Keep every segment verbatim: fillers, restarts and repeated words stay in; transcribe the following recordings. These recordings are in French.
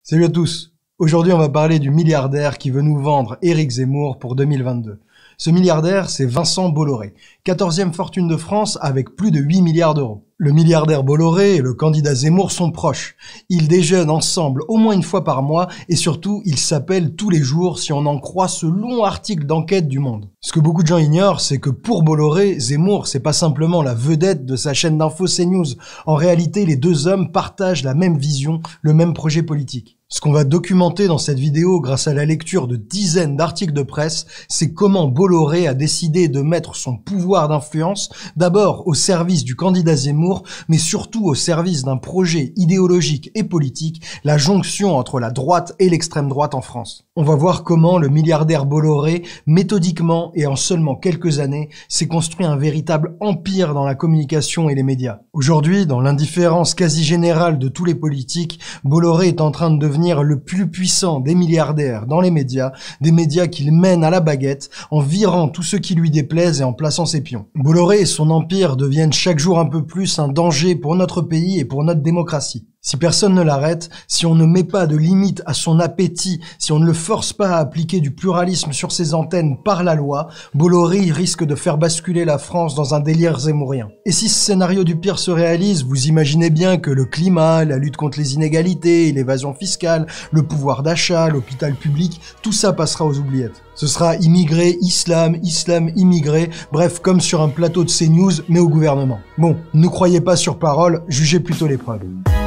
Salut à tous. Aujourd'hui, on va parler du milliardaire qui veut nous vendre Éric Zemmour pour deux mille vingt-deux. Ce milliardaire, c'est Vincent Bolloré, quatorzième fortune de France avec plus de huit milliards d'euros. Le milliardaire Bolloré et le candidat Zemmour sont proches. Ils déjeunent ensemble au moins une fois par mois et surtout, ils s'appellent tous les jours si on en croit ce long article d'enquête du Monde. Ce que beaucoup de gens ignorent, c'est que pour Bolloré, Zemmour, c'est pas simplement la vedette de sa chaîne d'info CNews. En réalité, les deux hommes partagent la même vision, le même projet politique. Ce qu'on va documenter dans cette vidéo grâce à la lecture de dizaines d'articles de presse, c'est comment Bolloré a décidé de mettre son pouvoir d'influence d'abord au service du candidat Zemmour, mais surtout au service d'un projet idéologique et politique, la jonction entre la droite et l'extrême droite en France. On va voir comment le milliardaire Bolloré, méthodiquement et en seulement quelques années, s'est construit un véritable empire dans la communication et les médias. Aujourd'hui, dans l'indifférence quasi générale de tous les politiques, Bolloré est en train de devenir le plus puissant des milliardaires dans les médias, des médias qu'il mène à la baguette, en virant tout ce qui lui déplaise et en plaçant ses pions. Bolloré et son empire deviennent chaque jour un peu plus un danger pour notre pays et pour notre démocratie. Si personne ne l'arrête, si on ne met pas de limite à son appétit, si on ne le force pas à appliquer du pluralisme sur ses antennes par la loi, Bolloré risque de faire basculer la France dans un délire zémourien. Et si ce scénario du pire se réalise, vous imaginez bien que le climat, la lutte contre les inégalités, l'évasion fiscale, le pouvoir d'achat, l'hôpital public, tout ça passera aux oubliettes. Ce sera immigré, islam, islam, immigré, bref, comme sur un plateau de CNews, mais au gouvernement. Bon, ne croyez pas sur parole, jugez plutôt les preuves.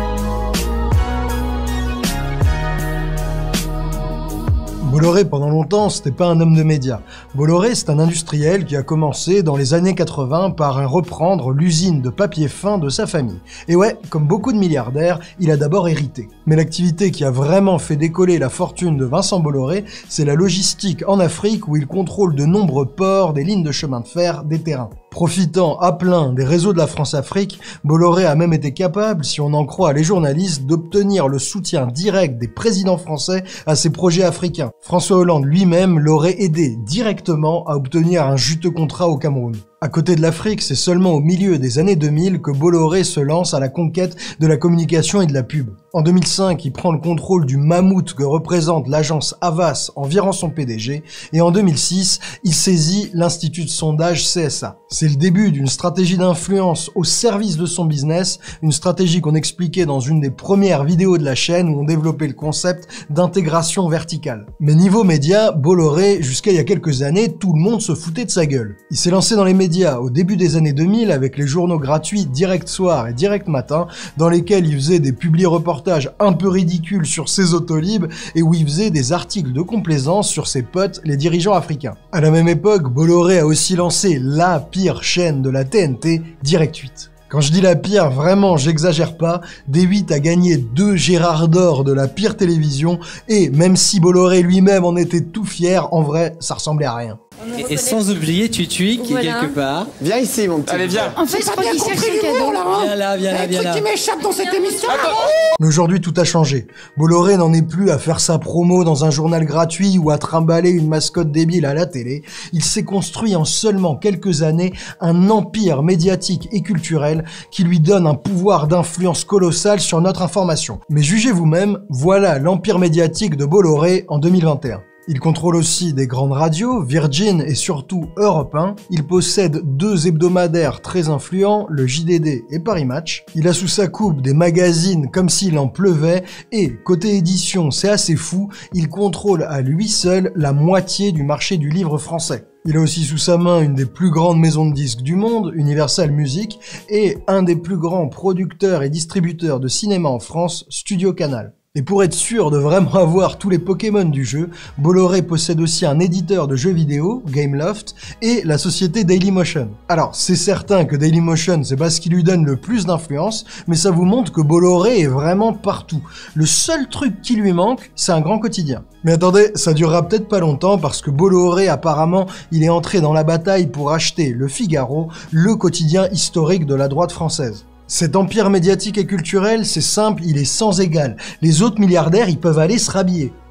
Bolloré, pendant longtemps, c'était pas un homme de médias. Bolloré, c'est un industriel qui a commencé dans les années quatre-vingts par reprendre l'usine de papier fin de sa famille. Et ouais, comme beaucoup de milliardaires, il a d'abord hérité. Mais l'activité qui a vraiment fait décoller la fortune de Vincent Bolloré, c'est la logistique en Afrique où il contrôle de nombreux ports, des lignes de chemin de fer, des terrains. Profitant à plein des réseaux de la France-Afrique, Bolloré a même été capable, si on en croit les journalistes, d'obtenir le soutien direct des présidents français à ses projets africains. François Hollande lui-même l'aurait aidé directement à obtenir un juteux contrat au Cameroun. À côté de l'Afrique, c'est seulement au milieu des années deux mille que Bolloré se lance à la conquête de la communication et de la pub. En deux mille cinq, il prend le contrôle du mammouth que représente l'agence Havas en virant son P D G, et en deux mille six, il saisit l'institut de sondage C S A. C'est le début d'une stratégie d'influence au service de son business, une stratégie qu'on expliquait dans une des premières vidéos de la chaîne où on développait le concept d'intégration verticale. Mais niveau média, Bolloré, jusqu'à il y a quelques années, tout le monde se foutait de sa gueule. Il s'est lancé dans les médias au début des années deux mille avec les journaux gratuits Direct Soir et Direct Matin, dans lesquels il faisait des publi-reportages un peu ridicules sur ses autolibes et où il faisait des articles de complaisance sur ses potes, les dirigeants africains. À la même époque, Bolloré a aussi lancé la pire chaîne de la T N T, Direct huit. Quand je dis la pire, vraiment, j'exagère pas, D huit a gagné deux Gérard d'or de la pire télévision, et même si Bolloré lui-même en était tout fier, en vrai, ça ressemblait à rien. Et, et sans oublier Tutui qui voilà. est quelque part. Viens ici mon petit. Allez viens. En fait, je crois qu'il cherche un cadeau. Là, hein. Viens là, viens là, viens là. qui m'échappe dans cette émission. Mais aujourd'hui, tout a changé. Bolloré n'en est plus à faire sa promo dans un journal gratuit ou à trimballer une mascotte débile à la télé. Il s'est construit en seulement quelques années un empire médiatique et culturel qui lui donne un pouvoir d'influence colossal sur notre information. Mais jugez vous-même, voilà l'empire médiatique de Bolloré en deux mille vingt et un. Il contrôle aussi des grandes radios, Virgin et surtout Europe un. Il possède deux hebdomadaires très influents, le J D D et Paris Match. Il a sous sa coupe des magazines comme s'il en pleuvait et, côté édition, c'est assez fou, il contrôle à lui seul la moitié du marché du livre français. Il a aussi sous sa main une des plus grandes maisons de disques du monde, Universal Music, et un des plus grands producteurs et distributeurs de cinéma en France, Studio Canal. Et pour être sûr de vraiment avoir tous les Pokémon du jeu, Bolloré possède aussi un éditeur de jeux vidéo, Gameloft, et la société Dailymotion. Alors, c'est certain que Dailymotion, c'est pas ce qui lui donne le plus d'influence, mais ça vous montre que Bolloré est vraiment partout. Le seul truc qui lui manque, c'est un grand quotidien. Mais attendez, ça durera peut-être pas longtemps parce que Bolloré, apparemment, il est entré dans la bataille pour acheter Le Figaro, le quotidien historique de la droite française. Cet empire médiatique et culturel, c'est simple, il est sans égal. Les autres milliardaires, ils peuvent aller se rhabiller.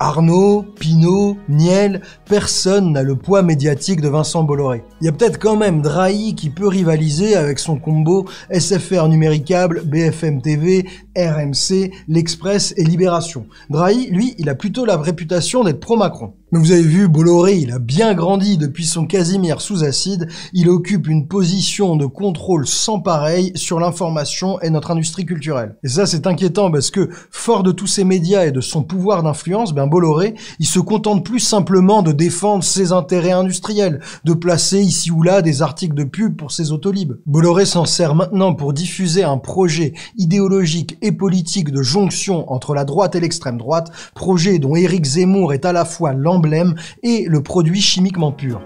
Arnaud, Pinault, Niel, personne n'a le poids médiatique de Vincent Bolloré. Il y a peut-être quand même Drahi qui peut rivaliser avec son combo S F R Numéricable, B F M T V, R M C, L'Express et Libération. Drahi, lui, il a plutôt la réputation d'être pro-Macron. Mais vous avez vu, Bolloré, il a bien grandi depuis son Casimir sous acide, il occupe une position de contrôle sans pareil sur l'information et notre industrie culturelle. Et ça, c'est inquiétant parce que, fort de tous ces médias et de son pouvoir d'influence, ben Bolloré, il se contente plus simplement de défendre ses intérêts industriels, de placer ici ou là des articles de pub pour ses autolibes. Bolloré s'en sert maintenant pour diffuser un projet idéologique et politique de jonction entre la droite et l'extrême droite, projet dont Éric Zemmour est à la fois l'emblème et le produit chimiquement pur.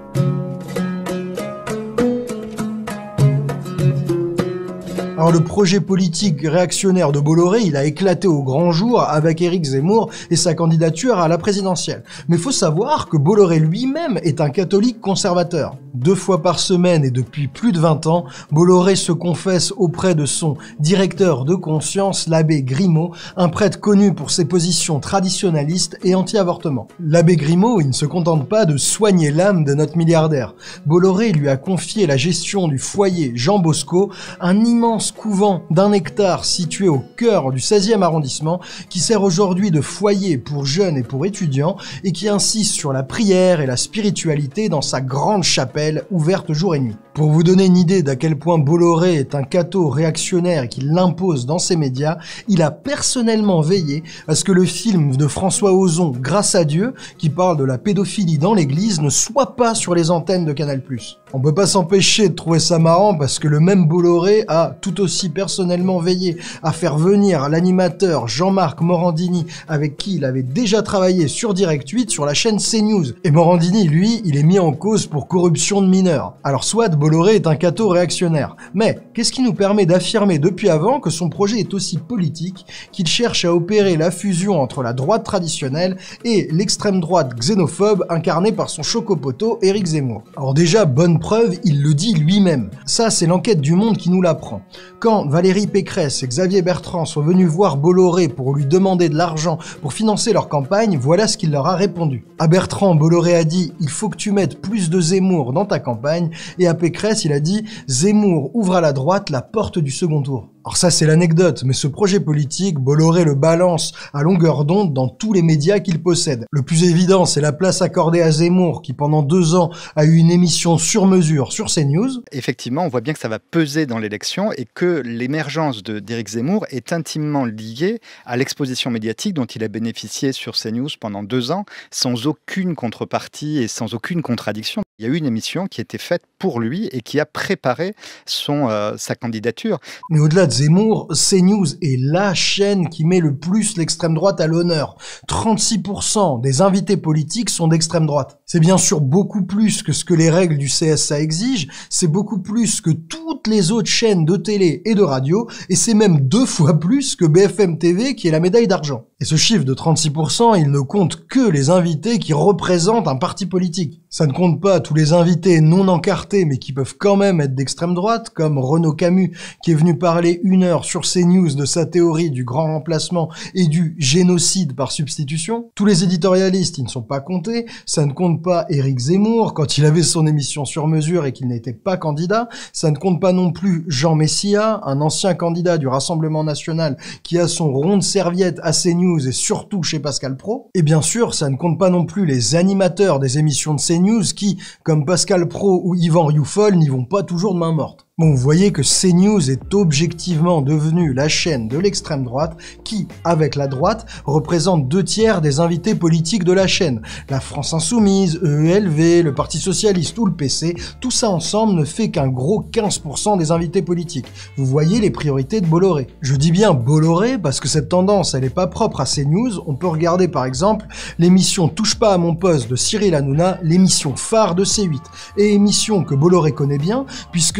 Alors le projet politique réactionnaire de Bolloré, il a éclaté au grand jour avec Éric Zemmour et sa candidature à la présidentielle. Mais faut savoir que Bolloré lui-même est un catholique conservateur. Deux fois par semaine et depuis plus de vingt ans, Bolloré se confesse auprès de son directeur de conscience, l'abbé Grimaud, un prêtre connu pour ses positions traditionnalistes et anti-avortement. L'abbé Grimaud, il ne se contente pas de soigner l'âme de notre milliardaire. Bolloré lui a confié la gestion du foyer Jean Bosco, un immense couvent d'un hectare situé au cœur du seizième arrondissement qui sert aujourd'hui de foyer pour jeunes et pour étudiants et qui insiste sur la prière et la spiritualité dans sa grande chapelle ouverte jour et nuit. Pour vous donner une idée d'à quel point Bolloré est un catho réactionnaire et qu'il l'impose dans ses médias, il a personnellement veillé à ce que le film de François Ozon, Grâce à Dieu, qui parle de la pédophilie dans l'église, ne soit pas sur les antennes de Canal plus. On peut pas s'empêcher de trouver ça marrant parce que le même Bolloré a tout aussi personnellement veillé à faire venir l'animateur Jean-Marc Morandini avec qui il avait déjà travaillé sur Direct huit sur la chaîne CNews. Et Morandini, lui, il est mis en cause pour corruption de mineurs. Alors soit Bolloré est un catho réactionnaire, mais qu'est-ce qui nous permet d'affirmer depuis avant que son projet est aussi politique, qu'il cherche à opérer la fusion entre la droite traditionnelle et l'extrême droite xénophobe incarnée par son chocopoto Éric Zemmour. Alors déjà, bonne preuve, il le dit lui-même. Ça, c'est l'enquête du Monde qui nous l'apprend. Quand Valérie Pécresse et Xavier Bertrand sont venus voir Bolloré pour lui demander de l'argent pour financer leur campagne, voilà ce qu'il leur a répondu. À Bertrand, Bolloré a dit « Il faut que tu mettes plus de Zemmour dans ta campagne » et à Pécresse, il a dit « Zemmour ouvre à la droite la porte du second tour ». Alors ça c'est l'anecdote, mais ce projet politique, Bolloré le balance à longueur d'onde dans tous les médias qu'il possède. Le plus évident, c'est la place accordée à Zemmour, qui pendant deux ans a eu une émission sur mesure sur CNews. Effectivement, on voit bien que ça va peser dans l'élection et que l'émergence de d'Éric Zemmour est intimement liée à l'exposition médiatique dont il a bénéficié sur CNews pendant deux ans, sans aucune contrepartie et sans aucune contradiction. Il y a eu une émission qui était faite pour lui et qui a préparé son, euh, sa candidature. Mais au-delà de Zemmour, CNews est la chaîne qui met le plus l'extrême droite à l'honneur. trente-six pour cent des invités politiques sont d'extrême droite. C'est bien sûr beaucoup plus que ce que les règles du C S A exigent, c'est beaucoup plus que toutes les autres chaînes de télé et de radio, et c'est même deux fois plus que B F M T V qui est la médaille d'argent. Et ce chiffre de trente-six pour cent, il ne compte que les invités qui représentent un parti politique. Ça ne compte pas tous les invités non encartés mais qui peuvent quand même être d'extrême droite, comme Renaud Camus qui est venu parler une heure sur CNews de sa théorie du grand remplacement et du génocide par substitution. Tous les éditorialistes, ils ne sont pas comptés. Ça ne compte pas Éric Zemmour quand il avait son émission sur mesure et qu'il n'était pas candidat. Ça ne compte pas non plus Jean Messia, un ancien candidat du Rassemblement National qui a son rond de serviette à CNews et surtout chez Pascal Praud. Et bien sûr, ça ne compte pas non plus les animateurs des émissions de CNews qui, comme Pascal Praud ou Yvan Rioufol, n'y vont pas toujours de main morte. Bon, vous voyez que CNews est objectivement devenue la chaîne de l'extrême droite qui, avec la droite, représente deux tiers des invités politiques de la chaîne. La France Insoumise, E E L V, le Parti Socialiste ou le P C, tout ça ensemble ne fait qu'un gros quinze pour cent des invités politiques. Vous voyez les priorités de Bolloré. Je dis bien Bolloré parce que cette tendance, elle n'est pas propre à CNews. On peut regarder par exemple l'émission Touche pas à mon poste de Cyril Hanouna, l'émission phare de C huit, et émission que Bolloré connaît bien puisque c'est sa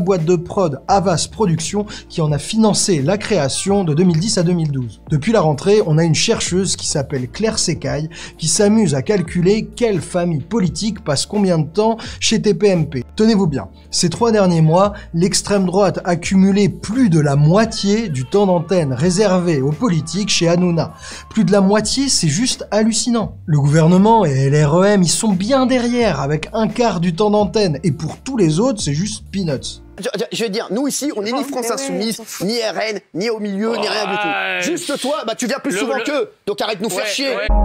boîte de prod Havas Productions qui en a financé la création de deux mille dix à deux mille douze. Depuis la rentrée, on a une chercheuse qui s'appelle Claire Secaille qui s'amuse à calculer quelle famille politique passe combien de temps chez T P M P. Tenez-vous bien, ces trois derniers mois, l'extrême droite a cumulé plus de la moitié du temps d'antenne réservé aux politiques chez Hanouna. Plus de la moitié, c'est juste hallucinant. Le gouvernement et L R E M, ils sont bien derrière avec un quart du temps d'antenne et pour tous les autres, c'est juste peanuts. Je, je veux dire, nous ici, on n'est ni France Insoumise, ni R N, ni au milieu, ni rien du tout. Juste toi, bah tu viens plus le, souvent le... qu'eux, donc arrête de nous ouais, faire chier. Ouais.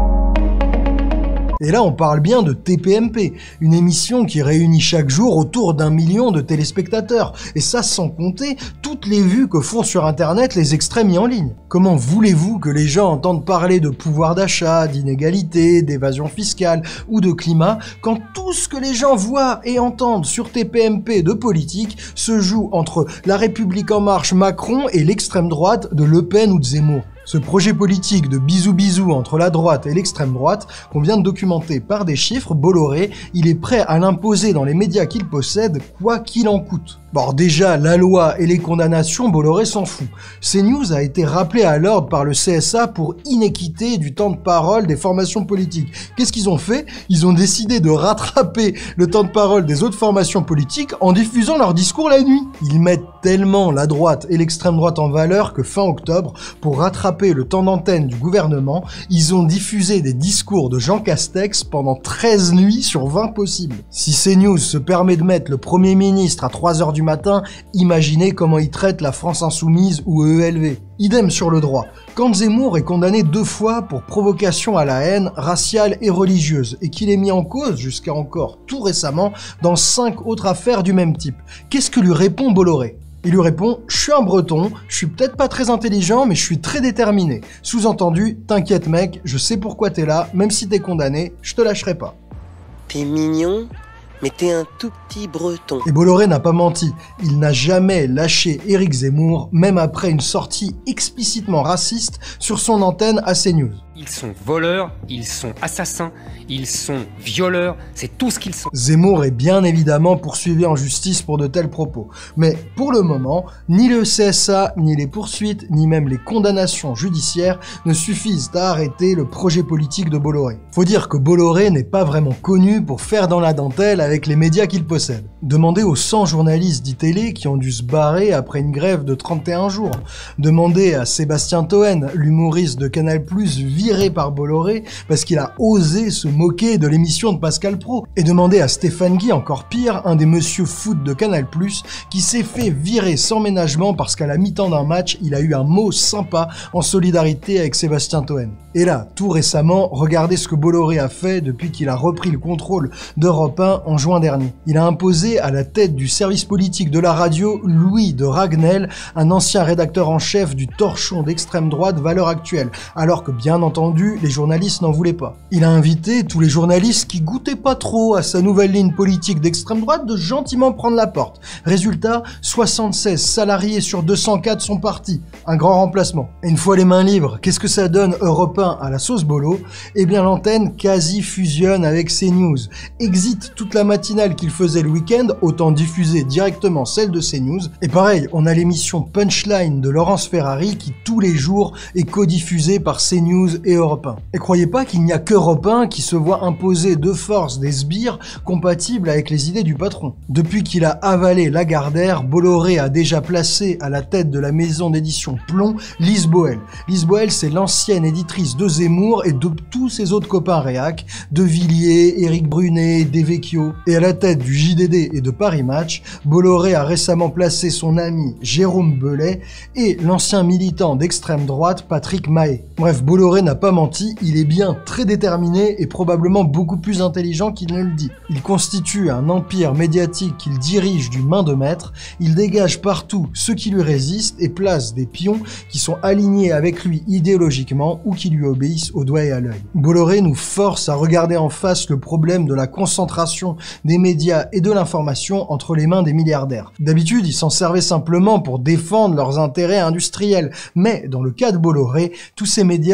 Et là, on parle bien de T P M P, une émission qui réunit chaque jour autour d'un million de téléspectateurs. Et ça sans compter toutes les vues que font sur Internet les extraits mis en ligne. Comment voulez-vous que les gens entendent parler de pouvoir d'achat, d'inégalité, d'évasion fiscale ou de climat quand tout ce que les gens voient et entendent sur T P M P de politique se joue entre La République En Marche Macron et l'extrême droite de Le Pen ou de Zemmour? Ce projet politique de bisous-bisous entre la droite et l'extrême droite, qu'on vient de documenter par des chiffres, Bolloré, il est prêt à l'imposer dans les médias qu'il possède, quoi qu'il en coûte. Bon, déjà, la loi et les condamnations, Bolloré s'en fout. CNews a été rappelé à l'ordre par le C S A pour inéquité du temps de parole des formations politiques. Qu'est-ce qu'ils ont fait? Ils ont décidé de rattraper le temps de parole des autres formations politiques en diffusant leurs discours la nuit. Ils mettent tellement la droite et l'extrême droite en valeur que fin octobre, pour rattraper le temps d'antenne du gouvernement, ils ont diffusé des discours de Jean Castex pendant treize nuits sur vingt possibles. Si CNews se permet de mettre le Premier ministre à trois heures du matin, imaginez comment il traite la France Insoumise ou E L V. Idem sur le droit. Quand Zemmour est condamné deux fois pour provocation à la haine raciale et religieuse et qu'il est mis en cause jusqu'à encore tout récemment dans cinq autres affaires du même type, qu'est-ce que lui répond Bolloré? Il lui répond « Je suis un breton, je suis peut-être pas très intelligent, mais je suis très déterminé. Sous-entendu, t'inquiète mec, je sais pourquoi t'es là, même si t'es condamné, je te lâcherai pas. » T'es mignon, mais t'es un tout petit breton. Et Bolloré n'a pas menti, il n'a jamais lâché Éric Zemmour, même après une sortie explicitement raciste sur son antenne à CNews. Ils sont voleurs, ils sont assassins, ils sont violeurs, c'est tout ce qu'ils sont. Zemmour est bien évidemment poursuivi en justice pour de tels propos. Mais pour le moment, ni le C S A, ni les poursuites, ni même les condamnations judiciaires ne suffisent à arrêter le projet politique de Bolloré. Faut dire que Bolloré n'est pas vraiment connu pour faire dans la dentelle avec les médias qu'il possède. Demandez aux cent journalistes d'I-Télé qui ont dû se barrer après une grève de trente et un jours. Demandez à Sébastien Toen, l'humoriste de Canal plus, viré par Bolloré parce qu'il a osé se moquer de l'émission de Pascal Praud. Et demandez à Stéphane Guy, encore pire, un des monsieur foot de Canal plus, qui s'est fait virer sans ménagement parce qu'à la mi-temps d'un match, il a eu un mot sympa en solidarité avec Sébastien Toen. Et là, tout récemment, regardez ce que Bolloré a fait depuis qu'il a repris le contrôle d'Europe un en juin dernier. Il a imposé à la tête du service politique de la radio Louis de Ragnel, un ancien rédacteur en chef du torchon d'extrême droite Valeurs Actuelles, alors que bien entendu, les journalistes n'en voulaient pas. Il a invité tous les journalistes qui goûtaient pas trop à sa nouvelle ligne politique d'extrême droite de gentiment prendre la porte. Résultat, soixante-seize salariés sur deux cent quatre sont partis. Un grand remplacement. Et une fois les mains libres, qu'est-ce que ça donne Europe un à la sauce Bolo? Eh bien l'antenne quasi fusionne avec CNews. Exit toute la matinale qu'il faisait le week-end, autant diffuser directement celle de CNews. Et pareil, on a l'émission Punchline de Laurence Ferrari qui tous les jours est codiffusée par CNews et Europe un. Et croyez pas qu'il n'y a qu'Europe un qui se voit imposer de force des sbires compatibles avec les idées du patron. Depuis qu'il a avalé Lagardère, Bolloré a déjà placé à la tête de la maison d'édition Plomb Lise Boel. Lise Boel, c'est l'ancienne éditrice de Zemmour et de tous ses autres copains réac, De Villiers, Éric Brunet, Devecchio. Et à la tête du J D D et de Paris Match, Bolloré a récemment placé son ami Jérôme Belay et l'ancien militant d'extrême droite Patrick Mahé. Bref, Bolloré n'a pas menti, il est bien très déterminé et probablement beaucoup plus intelligent qu'il ne le dit. Il constitue un empire médiatique qu'il dirige d'une main de maître, il dégage partout ceux qui lui résistent et place des pions qui sont alignés avec lui idéologiquement ou qui lui obéissent au doigt et à l'œil. Bolloré nous force à regarder en face le problème de la concentration des médias et de l'information entre les mains des milliardaires. D'habitude, ils s'en servaient simplement pour défendre leurs intérêts industriels, mais dans le cas de Bolloré, tous ces médias sont mis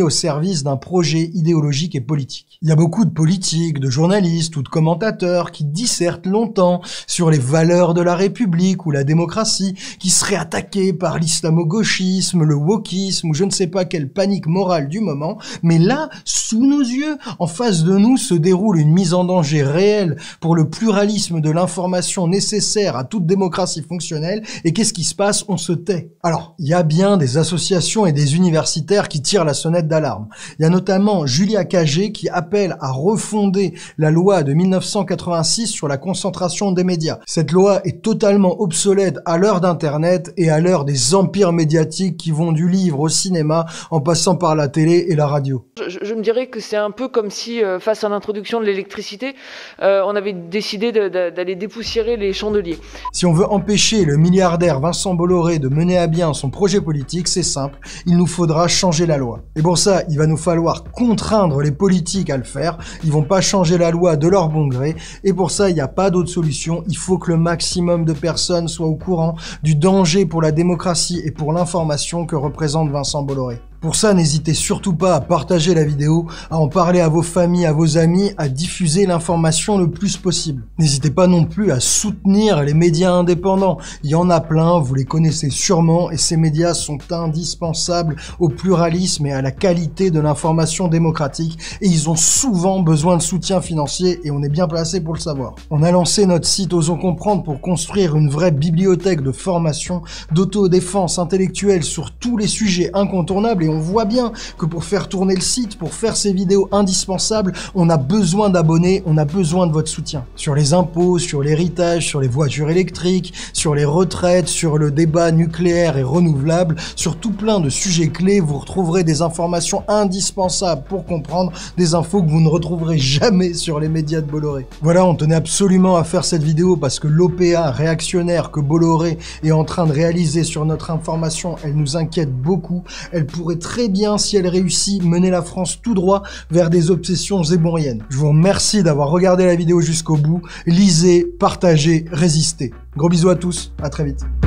au service d'un projet idéologique et politique. Il y a beaucoup de politiques, de journalistes ou de commentateurs qui dissertent longtemps sur les valeurs de la République ou la démocratie, qui seraient attaqués par l'islamo-gauchisme, le wokisme ou je ne sais pas quelle panique morale du moment, mais là, sous nos yeux, en face de nous, se déroule une mise en danger réelle pour le pluralisme de l'information nécessaire à toute démocratie fonctionnelle, et qu'est-ce qui se passe? On se tait. Alors, il y a bien des associations et des universitaires qui tirent la sonnette d'alarme. Il y a notamment Julia Cagé qui appelle à refonder la loi de mille neuf cent quatre-vingt-six sur la concentration des médias. Cette loi est totalement obsolète à l'heure d'Internet et à l'heure des empires médiatiques qui vont du livre au cinéma en passant par la télé et la radio. Je, je me dirais que c'est un peu comme si, euh, face à l'introduction de l'électricité, euh, on avait décidé de, de, d'aller dépoussiérer les chandeliers. Si on veut empêcher le milliardaire Vincent Bolloré de mener à bien son projet politique, c'est simple, il nous faudra changer la loi. Et pour ça, il va nous falloir contraindre les politiques à le faire, ils vont pas changer la loi de leur bon gré, et pour ça, il n'y a pas d'autre solution, il faut que le maximum de personnes soient au courant du danger pour la démocratie et pour l'information que représente Vincent Bolloré. Pour ça, n'hésitez surtout pas à partager la vidéo, à en parler à vos familles, à vos amis, à diffuser l'information le plus possible. N'hésitez pas non plus à soutenir les médias indépendants. Il y en a plein, vous les connaissez sûrement, et ces médias sont indispensables au pluralisme et à la qualité de l'information démocratique, et ils ont souvent besoin de soutien financier, et on est bien placé pour le savoir. On a lancé notre site Osons Comprendre pour construire une vraie bibliothèque de formation, d'autodéfense intellectuelle sur tous les sujets incontournables, et on voit bien que pour faire tourner le site, pour faire ces vidéos indispensables, on a besoin d'abonnés, on a besoin de votre soutien. Sur les impôts, sur l'héritage, sur les voitures électriques, sur les retraites, sur le débat nucléaire et renouvelable, sur tout plein de sujets clés, vous retrouverez des informations indispensables pour comprendre, des infos que vous ne retrouverez jamais sur les médias de Bolloré. Voilà, on tenait absolument à faire cette vidéo parce que l'O P A réactionnaire que Bolloré est en train de réaliser sur notre information, elle nous inquiète beaucoup, elle pourrait très bien, si elle réussit, mener la France tout droit vers des obsessions zébouriennes. Je vous remercie d'avoir regardé la vidéo jusqu'au bout. Lisez, partagez, résistez. Gros bisous à tous, à très vite.